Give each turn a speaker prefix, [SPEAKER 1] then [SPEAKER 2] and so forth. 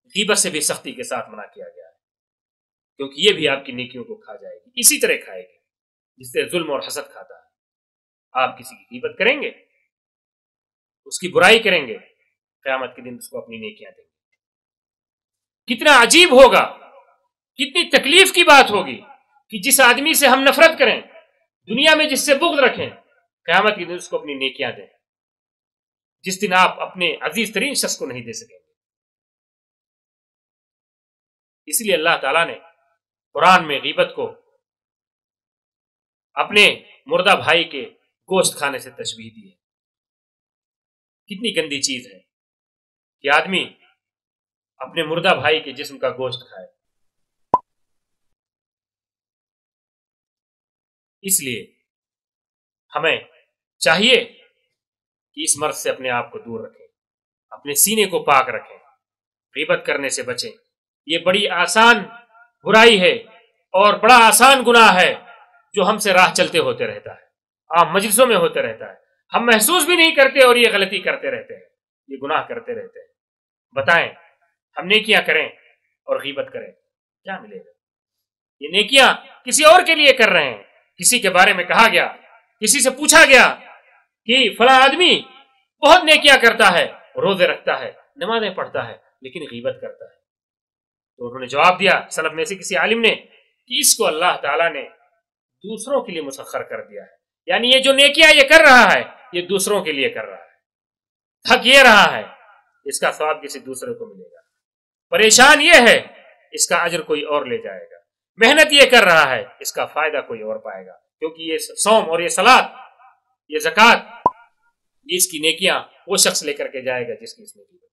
[SPEAKER 1] غیبت سے بھی سختی کے ساتھ منع کیا گیا ہے، کیونکہ یہ بھی آپ کی نیکیوں کو کھا جائے گی، اسی طرح کھائے گی جس سے ظلم اور حسد کھاتا ہے۔ آپ کسی کی غیبت کریں گے، اس کی برائی کریں گے، قیامت کے دن اس کو اپنی نیکیاں دیں گے۔ کتنا عجیب ہوگا، کتنی تکلیف کی بات ہوگی کہ جس آدمی سے ہم نفرت کریں، دنیا میں جس سے بغض رکھیں، قیامت کے دن اس کو اپنی نیکیاں دیں، جس دن آپ اپنے عزیز ترین شخص کو نہیں دے سکیں گے۔ اس لیے اللہ تعالیٰ نے قرآن میں غیبت کو اپنے مردہ بھائی کے گوشت کھانے سے تشبیہ دی ہے۔ کتنی گندی چیز ہے کہ آدمی اپنے مردہ بھائی کے جسم کا گوشت کھائے۔ اس لیے ہمیں چاہیے کہ اس مرض سے اپنے آپ کو دور رکھیں، اپنے سینے کو پاک رکھیں، غیبت کرنے سے بچیں۔ یہ بڑی آسان برائی ہے اور بڑا آسان گناہ ہے جو ہم سے راہ چلتے ہوتے رہتا ہے، عام مجلسوں میں ہوتے رہتا ہے، ہم محسوس بھی نہیں کرتے اور یہ غلطی کرتے رہتے ہیں، یہ گناہ کرتے رہتے ہیں۔ بتائیں، ہم نیکیاں کریں اور غیبت کریں، کیا ملے گا؟ یہ نیکیاں کسی اور کے لیے کر رہے ہیں، کسی کے بارے میں کہا گیا، کسی سے پوچھا گیا کہ فلاں آدمی بہت نیکیاں کرتا ہے، روزے رکھتا ہے، نمازیں پڑھتا ہے، لیکن غیبت کرتا ہے۔ تو انہوں نے جواب دیا، سلف میں سے کسی عالم نے، کہ اس کو اللہ تعالیٰ نے دوسروں کے لیے مسخر کر دیا ہے، یعنی یہ جو نیکیاں یہ کر رہا ہے یہ دوسروں کے لیے کر رہا ہے، حق یہ رہا ہے، اس کا ثواب کسی دوسرے کو ملے گا، پریشان یہ ہے اس کا اجر کوئی اور لے جائے گا، محنت یہ کر رہا ہے اس کا فائدہ کوئی اور پائے گا، کیونکہ یہ صوم اور یہ صلاۃ، یہ زکوٰۃ، اس کی نیکیاں وہ شخص لے کر کے جائے گا جس کی اس نے کی۔